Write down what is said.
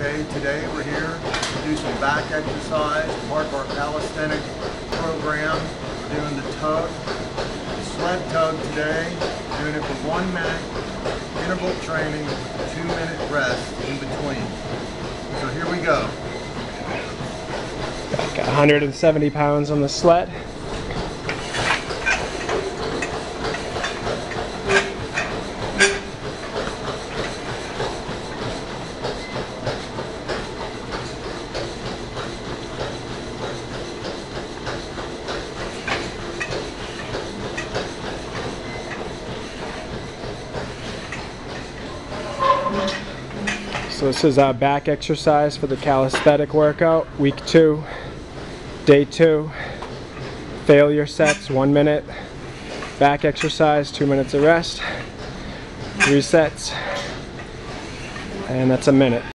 Okay, today we're here to do some back exercise, part of our calisthenic program. We're doing the tug, the sled tug today, doing it for 1 minute, interval training, 2-minute rest in between. So here we go. Got 170 pounds on the sled. So this is our back exercise for the calisthenic workout, week 2, day 2. Failure sets, 1 minute. Back exercise, 2 minutes of rest. 3 sets, and that's a minute.